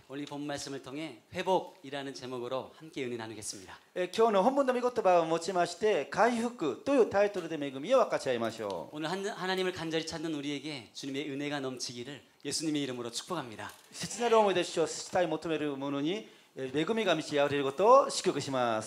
오늘 이 본 말씀을 통해 회복이라는 제목으로 함께 은혜 나누겠습니다. 今日の本文の御言葉を持ちまして回復というタイトルで恵みを分かち合いましょう。 오늘 하나님을 간절히 찾는 우리에게 주님의 은혜가 넘치기를 예수님의 이름으로 축복합니다. 切なる思いで主をしたい求める者に恵みが満ち溢れることを祝福します。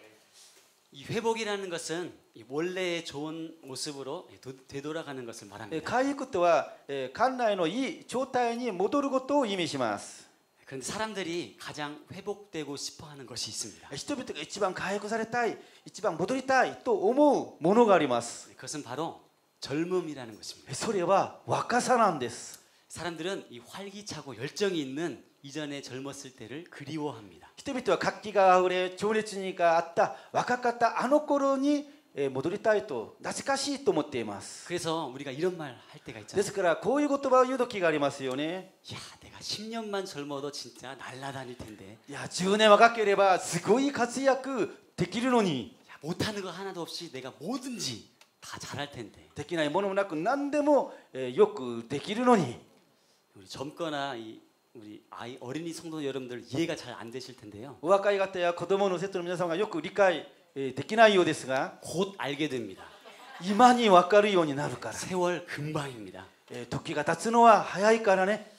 이 회복이라는 것은 원래의 좋은 모습으로 되돌아가는 것을 말합니다. 回復とは元来のいい状態に戻ることを意味します。 그런데 사람들이 가장 회복되고 싶어하는 것이 있습니다. 人々が一番回復されたい、一番戻りたいと思うものがあります。 그것은 바로 젊음이라는 것입니다. それは若さなんです。 사람들은 이 활기차고 열정이 있는 이전에 젊었을 때를 그리워합니다. 人々は活気があふれ、情熱があった、若かったあの頃に戻りたいと懐かしいと思っています。 그래서 우리가 이런 말 할 때가 で 있잖아요. すからこういう言葉を言う時がありますよね。 야, 내가 10년만 젊어도 진짜 날라다닐 텐데. いや、10年若ければすごい活躍できるのに、 야, 못하는 거 하나도 없이 내가 뭐든지 다 잘할 텐데. できないものもなく何でもよくできるのに。 우리 젊거나 우리 어린이 성도 여러분들 이해가 잘 안 되실 텐데요. お若い方や子供の生徒の皆さんがよく理解できないようですが、 곧 알게 됩니다. 今に分かるようになるから。 세월 금방입니다. 時が経つのは早いからね。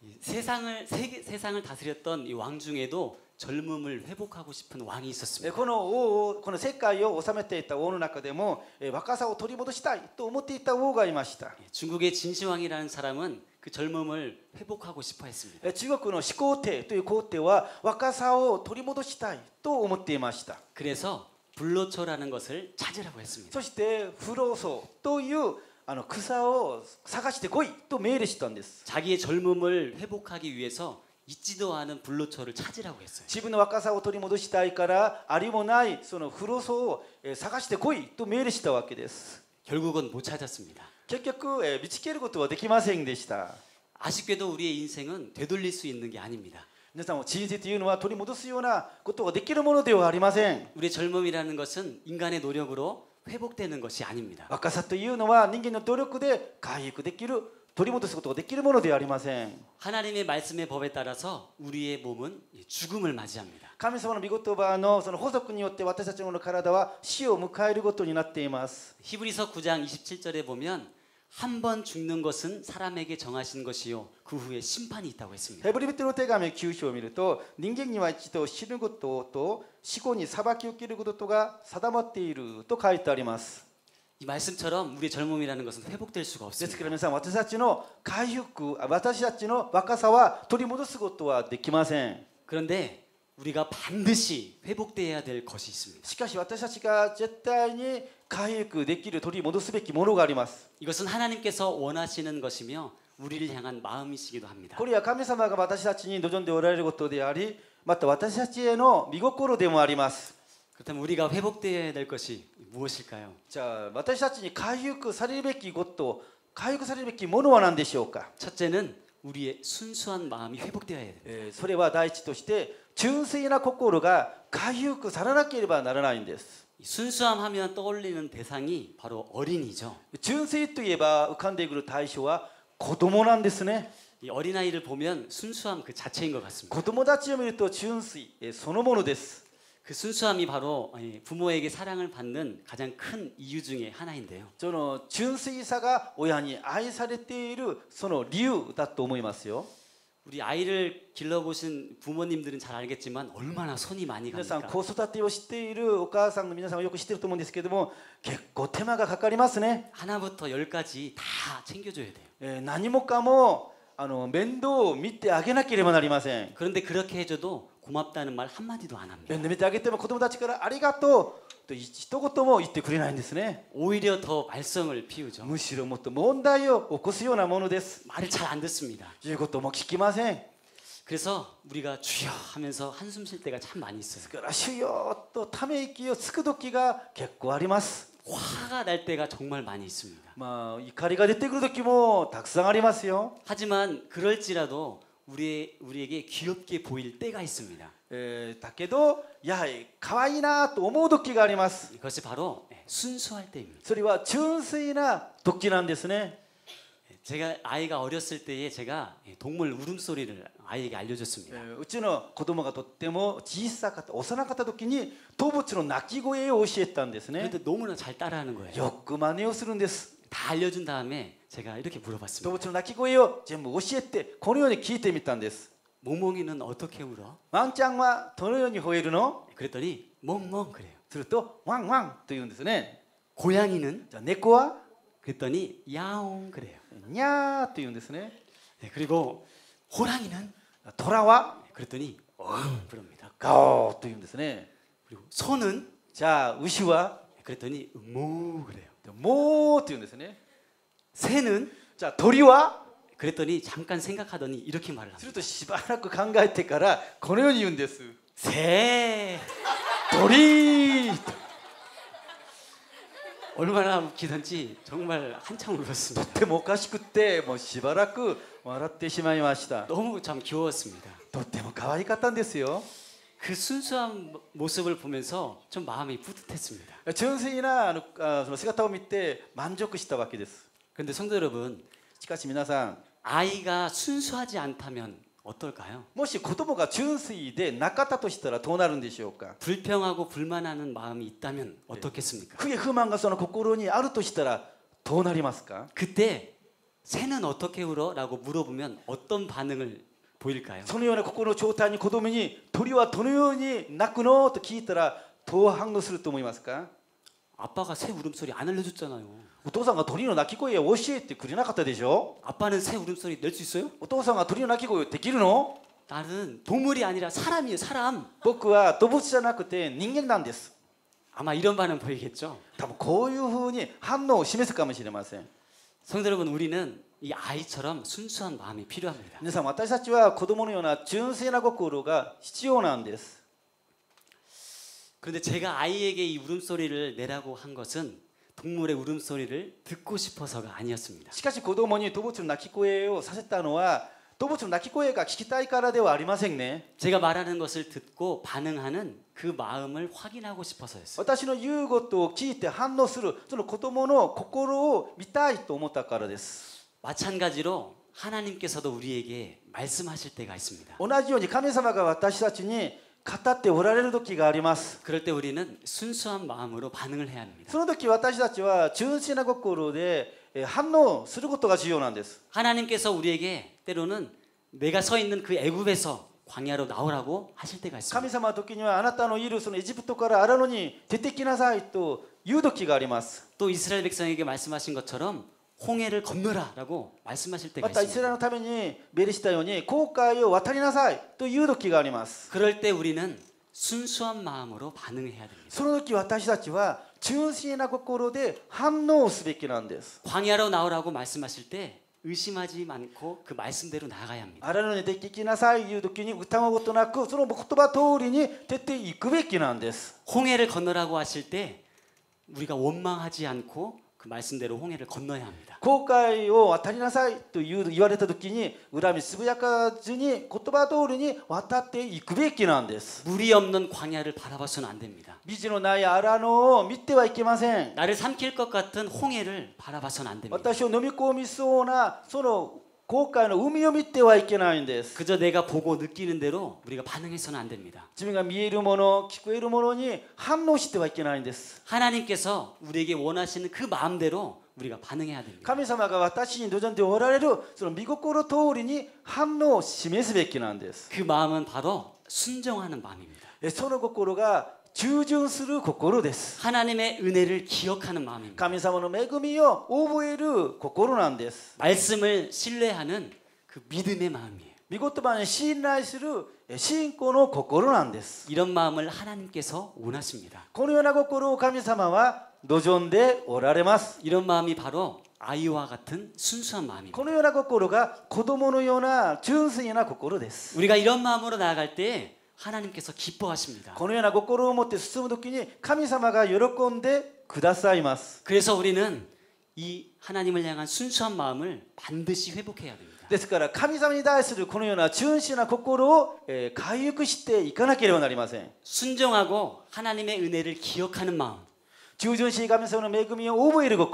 세상을 다스렸던 이 왕 중에도 젊음을 회복하고 싶은 왕이 있었습니다. この世界を治めていた王の中でも若さを取り戻したいと思っていた王がいました。 중국의 진시황이라는 사람은 그 젊음을 회복하고 싶어 했습니다. 中国の始皇帝という皇帝は若さを取り戻したいと思っていました。 그래서 불로초라는 것을 찾으라고 했습니다. そして不老草という草を探してこいと命令したんです。 자기의 젊음을 회복하기 위해서 있지도 않은 불로초를 찾으라고 했어요. 自分の若さを取り戻したいからありもないその不老草を探してこいと命令したわけです。 결국은 못 찾았습니다. 結局見つけることはできませんでした。 아쉽게도 우리의 인생은 되돌릴 수 있는 게 아닙니다. 皆さんも人生というのは取り戻すようなことができるものではありません。 우리의 젊음이라는 것은 인간의 노력으로 회복되는 것이 아닙니다. 若さというのは人間の努力で回復できる、取り戻すことができるものではありません。 하나님의 말씀의 법에 따라서 우리의 몸은 죽음을 맞이합니다. 神様の御言葉のその法則によって私たちの体は死を迎えることになっています。 히브리서 9장 27절에 보면 한 번 죽는 것은 사람에게 정하신 것이요 그 후에 심판이 있다고 했습니다. ヘブリ人の手紙9章を見ると、人間には一度死ぬことと死後に裁きを受けることが定まっていると書いてあります。 이 말씀처럼 우리의 젊음이라는 것은 회복될 수가 ですから 없습니다. 皆さん、私たちの回復、私たちの若さは取り戻すことはできません。 그런데 우리가 반드시 회복돼야 될 것이 있습니다. しかし私たちが絶対に回復できる、取り戻すべきものがあります。 이것은 하나님께서 원하시는 것이며 우리를 향한 마음이시기도 합니다. これは神様が私たちに望んでおられることであり、また私たちへの御心でもあります。 그렇다면 우리가 회복돼야 될 것이 무엇일까요? じゃあ私たちに回復されるべきこと、回復されるべきものは何でしょうか。 첫째는 우리의 순수한 마음이 회복되어야 돼요. それは第一として純粋な心が回復されなければならないんです。 순수함 하면 떠올리는 대상이 바로 어린이죠. 純粋といえば浮かんでくる対象は子供なんですね。 이 어린아이를 보면 순수함 그 자체인 것 같습니다. 子供たちを見ると純粋そのものです。 그 순수함이 바로 부모에게 사랑을 받는 가장 큰 이유 중에 하나인데요. その純粋さが親に愛されているその理由だと思いますよ。 우리 아이를 길러보신 부모님들은 잘 알겠지만 얼마나 손이 많이 皆さん 갑니까? 子育てをしているお母さんの皆さんはよく知っていると思うんですけども、結構手間がかかりますね。 하나부터 열까지 다 챙겨줘야 돼요. 何もかも面倒を見てあげなければなりません。 그런데 그렇게 해줘도 고맙다는 말 한마디도 안 합니다. 面倒見てあげても子供たちからありがとうと一言も言ってくれないんですね。 오히려 더 말썽을 피우죠. むしろもっと問題を起こすようなものです。 말을 잘 안 듣습니다. 言うことも聞きません。 그래서 우리가 주여 하면서 한숨 쉴 때가 참 많이 있어요. ですから主よとため息をつく時が結構あります。 화가 날 때가 정말 많이 있습니다. まあ怒りが出てくる時もたくさんありますよ。 하지만 그럴지라도 우리에게 귀엽게 보일 때가 있습니다. だけどやはり可愛いなと思う時があります。 이것이 바로 순수할 때입니다. それは純粋な時なんですね。 제가 아이가 어렸을 때에 제가 동물 울음소리를 아이에게 알려줬습니다. うちの子供がとっても小さかった幼かった時に動物の鳴き声を教えたんですね。 그런데 너무나 잘 따라하는 거예요. よく真似をするんです。 다 알려준 다음에 제가 이렇게 動 물어봤습니다. 物の鳴き声を全部教えてこのように聞いてみたんです。 몽몽이는 어떻게 울어? ワンちゃんはどのように吠えるの？ 그랬더니 멍멍 그래요. するとワンワンと言うんですね。 고양이는 じゃあ猫は 그랬더니 야옹 그래요. ニャーと言うんですね。 네, 그리고 호랑이는 虎は 그랬더니 부릅니다. ガオーと言うんですね。 그리고 소는 じゃあ牛は 그랬더니 모 그래요. モーと言うんですね。 새는 じゃあ鳥は 그랬더니 잠깐 생각하더니 이렇게 말을 す 합니다. るとしばらく考えてからこのように言うんです。 새. 鳥 얼마나 웃기던지 정말 한참 울었습니다. とてもおかしくってもうしばらく笑ってしまいました。 너무 참 귀여웠습니다. とっても可愛かったんですよ。 그 순수한 모습을 보면서 좀 마음이 뿌듯했습니다. 純粋なその姿を見て満足したわけです。 그런데 성도 여러분, しかし皆さん 아이가 순수하지 않다면 어떨까요? もし子供が純粋でなかったとしたらどうなるんでしょうか。 불평하고 불만하는 마음이 있다면 어떻겠습니까? 不不満がその心にあるとしたらどうなりますか。 그때 새는 어떻게 울어? 라고 물어보면 어떤 반응을 보일까요? そのような心の状態に子供に鳥はどのように鳴くのと聞いたらどう反応すると思いますか。 아빠가 새 울음소리 안 알려줬잖아요. お父さんが鳥の鳴き声を教えてくれなかったでしょ。 아빠는 새 울음소리 낼 수 있어요? お父さんが鳥の鳴き声できるの。 나는 동물이 아니라 사람이에요. 사람. 僕は動物じゃなくて人間なんです。 아마 이런 반응 보이겠죠? 多分こういうふうに反応を示すかもしれません。 성도 여러분, 우리는 이 아이처럼 순수한 마음이 필요합니다. 皆さん私たちは子供のような純粋な心が必要なんです。 그런데 제가 아이에게 이 울음소리를 내라고 한 것은 동물의 울음소리를 듣고 싶어서가 아니었습니다. しかし子供に動物の鳴き声をさせたのは動物の鳴き声が聞きたいからではありませんね。 제가 말하는 것을 듣고 반응하는 그 마음을 확인하고 싶어서였어요. 私の言うことを聞いて反応するその子供の心を見たいと思ったからです。 마찬가지로 하나님께서도 우리에게 말씀하실 때가 있습니다. 同じように神様が私たちに語っておられる時があります。 그럴 때 우리는 순수한 마음으로 반응을 해야 합니다. その時私たちは純粋な心で反応することが重要なんです。 하나님께서 우리에게 때로는 내가 서 있는 그 애굽에서 광야로 나오라고 하실 때가 神 있습니다. 様の時にはあなたのいるそのエジプトから荒野に出てきなさいという時があります。 또 이스라엘 백성에게 말씀하신 것처럼 홍해를 건너라라고 말씀하실 때가 またイス 있습니다. ラエルのために命令したように航海を渡りなさいという時があります。 그럴 때 우리는 순수한 마음으로 반응해야 됩니다. その時私たちは純粋な心で反応すべきなんです。 광야로 나오라고 말씀하실 때 의심하지 않고 그 말씀대로 나아가야 합니다. 荒野に出てきなさいという時に疑うことなくその言葉通りに出ていくべきなんです。 홍해를 건너라고 하실 때 우리가 원망하지 않고 그 말씀대로 홍해를 건너야 합니다. 航海を渡りなさいと言われた時に恨みつぶやかずに言葉通りに渡っていくべきなんです。 물이 없는 광야를 바라봐서는 안 됩니다. 水のない荒野を見てはいけません。 나를 삼킬 것 같은 홍해를 바라봐서는 안 됩니다. 私を飲み込みそうなその航海の海を見てはいけないんです。 그저 내가 보고 느끼는 대로 우리가 반응해서는 안 됩니다. 自分が見えるもの、聞こえるものに反応してはいけないんです。 하나님께서 우리에게 원하시는 그 마음대로 우리가 반응해야 됩니다. 神様が私に望んでおられるその御心通りに反応を示すべきなんです。 그 마음은 바로 순종하는 마음입니다. その心が従順する心です。 하나님의 은혜를 기억하는 마음입니다. 神様の恵みを覚える心なんです。 말씀을 신뢰하는 그 믿음의 마음이에요. 御言葉に信頼する信仰の心なんです。 이런 마음을 하나님께서 원하십니다. このような心を神様は望んでおられます。 이런 마음이 바로 아이와 같은 순수한 마음입니다. このような心が子供のような純粋な心です。 우리가 이런 마음으로 나아갈 때 하나님께서 기뻐하십니다. このような心を持って進むときに神様が喜んでくださいます。 그래서 우리는 이 하나님을 향한 순수한 마음을 반드시 회복해야 됩니다. ですから神様に対するこのような純粋な心を回復していかなければなりません。 순종하고 하나님의 은혜를 기억하는 마음. 従順し神様の恵みを覚える心。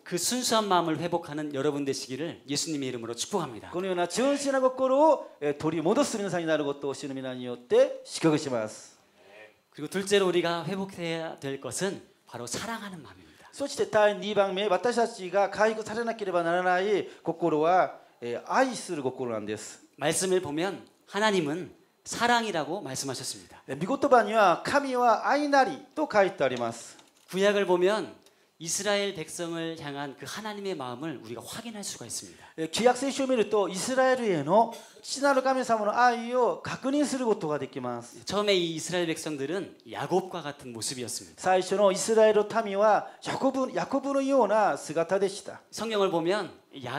그 순수한 마음을 회복하는 여러분 되시기를 예수님의 이름으로 축복합니다. このような純粋な心を取り戻す皆さんになることを主の皆によって祝福します。 그리고 둘째로 우리가 회복해야 될 것은 바로 사랑하는 마음입니다. そして第2番目、私たちが回復されなければならない心は愛する心なんです。 말씀을 보면 하나님은 사랑이라고 말씀하셨습니다. 御言葉には神は愛なりと書いてあります。 구약을 보면 이스라엘 백성을 향한 그 하나님의 마음을 우리가 확인할 수가 있습니다. 旧約聖書を見るとイスラエルへの父なる神様の愛を確認することができます。 처음에 이 이스라엘 백성들은 야곱과 같은 모습이었습니다. 最初のイスラエル民はヤコブのような姿でした。 성경을 보면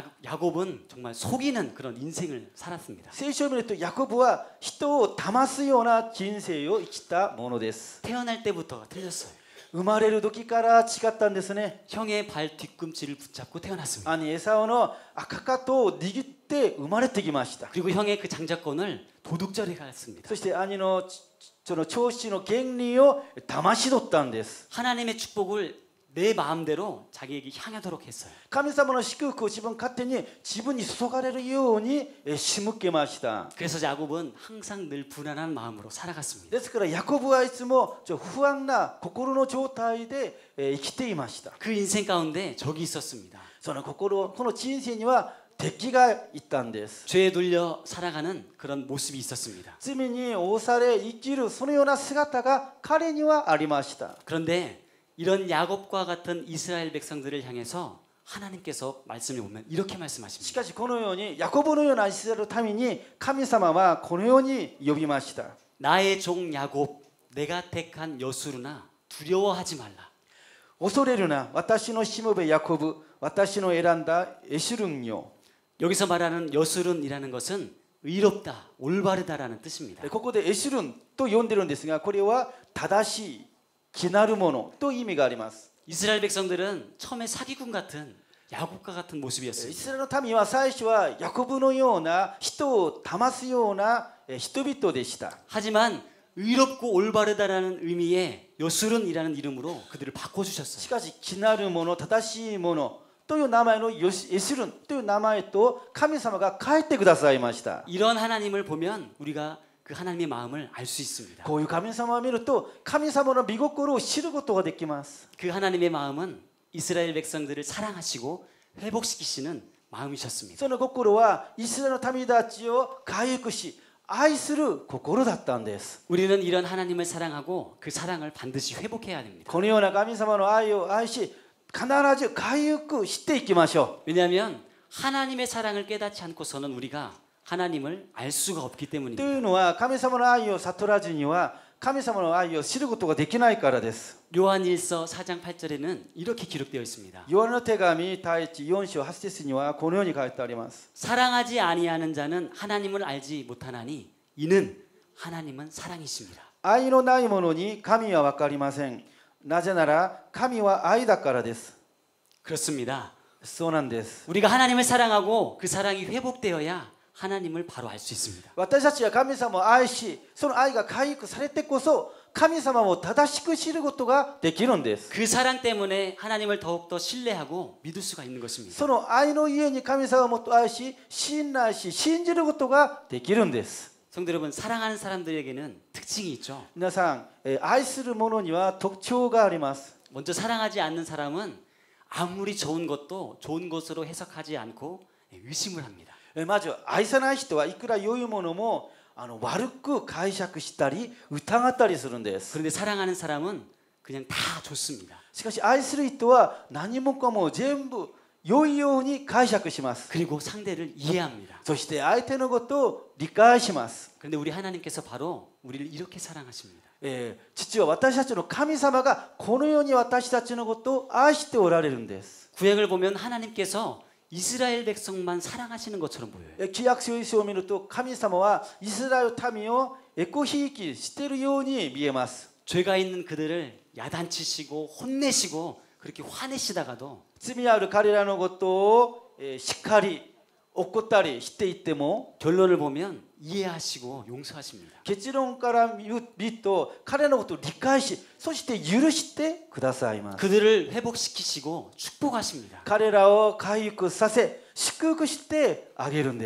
야곱은 정말 속이는 그런 인생을 살았습니다. 聖書を見るとヤコブは人を騙すような人生を生きたものです。 태어날 때부터가 틀렸어요. 生まれる時から違ったんですね。 형의 발 뒤꿈치를 붙잡고 태어났습니다. 兄エサウの赤かとを握って生まれてきました。 그리고 형의 그 장자권을 도둑질해 갔습니다. そして兄のその長子の権利を騙し取ったんです。 하나님의 축복을 내 마음대로 자기에게 향하도록 했어요. 神様の祝福を自分勝手に自分に注がれるように仕向けました。 그래서 야곱은 항상 늘 불안한 마음으로 살아갔습니다. ですからヤコブはいつも不安な心の状態で生きていました。 그 인생 가운데 적이 있었습니다. その心、この人生には敵がいたんです。 죄에 눌려 살아가는 그런 모습이 있었습니다. 罪に押され生きるそのような姿が彼にはありました。 그런데 이런 야곱과 같은 이스라엘 백성들을 향해서 하나님께서 말씀을 보면 이렇게 し 말씀하십니다. かしこのようにヤコブのようなイスラエルの民に神様はこのように呼びました。 나의 종 야곱, 내가 택한 여수르나 두려워하지 말라. 恐れるな、私のしもべヤコブ、私の選んだエシュルンよ。 여기서 말하는 여수른이라는 것은 의롭다, 올바르다라는 뜻입니다. ここでエシュルンと呼んでるんですが、これは正しい、気なるものという意味があります。 이스라엘 백성들은 처음에 사기꾼 같은 야곱과 같은 イ 모습이었습니다. スラエルの民は最初はヤコブのような人を騙すような人々でした。 하지만 의롭고 올바르다라는 의미의 여수른이라는 이름으로 그들을 し 바꿔주셨어요. かし気なるもの、正しいものという名前のエシュルンという名前と神様が変えてくださいました。 이런 하나님을 보면 우리가 그 하나님의 마음을 알 수 있습니다. こういう神様を見ると神様の御心を知ることができます。 그 하나님의 마음은 이스라엘 백성들을 사랑하시고 회복시키시는 마음이셨습니다. その心はイスラエルの民たちを回復し愛する心だったんです。 우리는 이런 하나님을 사랑하고 그 사랑을 반드시 회복해야 됩니다. このような神様の愛を愛し必ず回復していきましょ 왜냐하면 하나님의 사랑을 깨닫지 않고서는 우리가 하나님을 알 수가 없기 う。と 때문입니다. いうのは神様の愛を悟らずには神様の愛を知ることができないからです。 요한일서 4장 8절에는 이렇게 기록되어 있습니다. ヨハネの手紙第一4章8節にはこのように書いてあります。 사랑하지 아니하는 자는 하나님을 알지 못하나니 이는 하나님은 사랑이십니다. 愛のない者に神は分かりません。なぜなら神は愛だからです。 그렇습니다. そうなんです。 우리가 하나님을 사랑하고 그 사랑이 회복되어야 하나님을 바로 알 수 있습니다. 私たちは神様を愛し、その愛が回復されてこそ神様を正しく知ることができるんです。 그 사랑 때문에 하나님을 더욱더 신뢰하고 믿을 수가 있는 것입니다. その愛のゆえに神様をもっと愛し、信頼し、信じることができるんです。 성도 여러분, 사랑하는 사람들에게는 특징이 있죠. 皆さん、愛する者には特徴があります。 먼저 사랑하지 않는 사람은 아무리 좋은 것도 좋은 것으로 해석하지 않고 의심을 합니다. まず愛さない人はいくら良いものも悪く解釈したり疑ったりするんです。 그런데 사랑하는 사람은 그냥 다 좋습니다. しかし愛する人は何もかも全部良いように解釈します。 그리고 상대를 이해합니다. そして相手のことを理解します。 그런데 우리 하나님께서 바로 우리를 이렇게 사랑하십니다. 父は私たちの神様がこのように私たちのことを愛しておられるんです。 구약을 보면 하나님께서 이스라엘 백성만 사랑하시는 것처럼 보여요. 旧約聖書を見ると神様はイスラエル民をエコひいきしているように見えます。 죄가 있는 그들을 야단치시고 혼내시고 그렇게 화내시다가도 罪ある彼らのことをしっかり怒ったりしていても 결론을 보면 이해하시고 용서하십니다. 結論から見ると彼のことを理解しそして許してくださいます 그들을 회복시키시고 축복하십니다. 彼らを回復させ祝福してあげるんです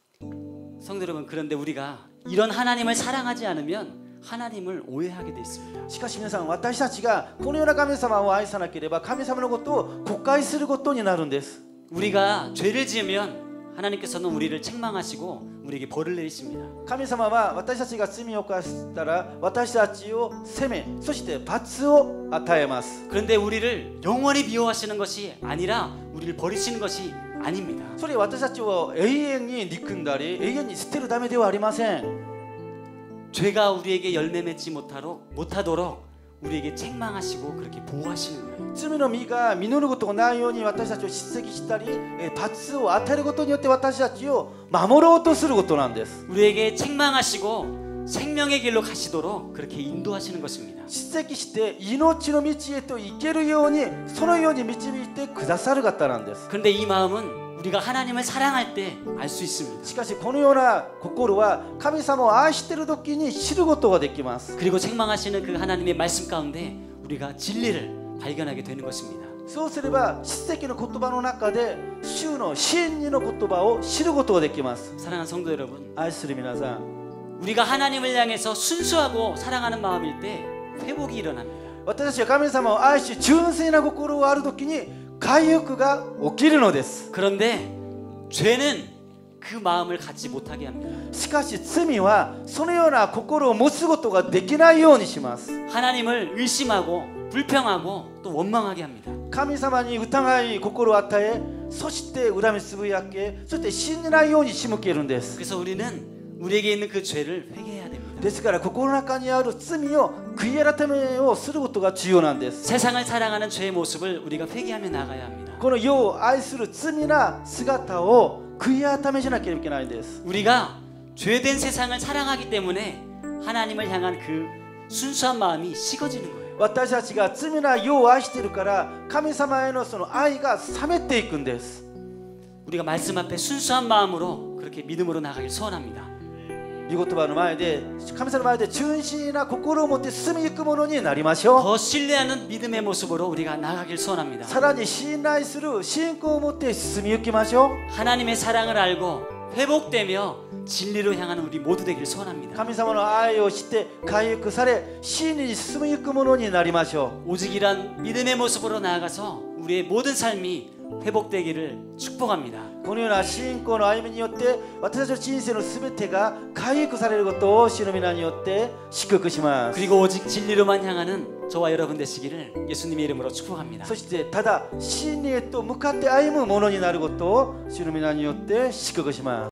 성도 여러분, 그런데 우리가 이런 하나님을 사랑하지 않으면 하나님을 오해하게 돼 있습니다. しかし皆さん私たちがこのような神様を愛さなければ神様のことを誤解することになるんです 우리가 죄를 지으면 하나님께서는 우리를 책망하시고 우리에게 벌을 내리십니다. 神様は私たちが罪を犯したら私たちを責めそして罰を与えます 그런데 우리를 영원히 미워하시는 것이 아니라 우리를 버리시는 것이 아닙니다. それは私たちを永遠に憎んだり永遠に捨てるためではありません 죄가 우리에게 열매 맺지 못하도록 우리에게 책망하시고 그렇게 보호하시는 거예요. 罪の実が実ることがないように私たちを叱責したり罰を与えることによって私たちを守ろうとすることなんです 우리에게 책망하시고 생명의 길로 가시도록 그렇게 인도하시는 것입니다. 叱責して命の道へと行けるようにそのように導いてくださる方なんです 그런데 이 마음은 우리가 하나님을 사랑할 때 알 수 있습니다. しかしこのような心は神様を愛している時に知ることができます 그리고 책망하시는 그 하나님의 말씀 가운데 우리가 진리를 발견하게 되는 것입니다. そうすれば叱責の言葉の中で主の真理の言葉を知ることができます 사랑하는 성도 여러분, 愛する皆さん 우리가 하나님을 향해서 순수하고 사랑하는 마음일 때 회복이 일어납니다. 私たちが神様を愛し純粋な心がある時に回復が起きるのです 그런데 죄는 그 마음을 갖지 못하게 합니다. しかし罪はそのような心を持つことができないようにします 하나님을 의심하고 불평하고 또 원망하게 합니다. 神様に疑い心を与えそして恨みつぶやけそして信じないように仕向けるんです 그래서 우리는 우리에게 있는 그 죄를 회개해야 됩니다. ですから心の中にある罪を悔い改めをすることが重要なんです 세상을 사랑하는 죄의 모습을 우리가 회개하며 나가야 합니다. この世を愛する罪な姿を悔い改めしなければいけないんです 우리가 죄된 세상을 사랑하기 때문에 하나님을 향한 그 순수한 마음이 식어지는 거예요. 私たちが罪な世を愛しているから神様へのその愛が冷めていくんです 우리가 말씀 앞에 순수한 마음으로 그렇게 믿음으로 나가길 소원합니다. 御言葉の前で神様の前で純真な心を持って進みゆくものになりましょう 더 신뢰하는 믿음의 모습으로 우리가 나가길 소원합니다. さらに信頼する信仰を持って進みゆきましょう 하나님의 사랑을 알고 회복되며 진리로 향하는 우리 모두 되길 소원합니다. 神様の愛を知って回復され真理に進みゆくものになりましょ 오직 이런 믿음의 모습으로 나아가서 우리의 모든 삶이 회복되기를 축복합니다. うこのような信仰の歩みによって私たちの人生のすべてが回復されることを主の皆によって祝福します 그리고 오직 진리로만 향하는 저와 여러분 되시기를 예수님의 이름으로 축복합니다. そしてただ真理へと向かって歩むものになることを主の皆によって祝福します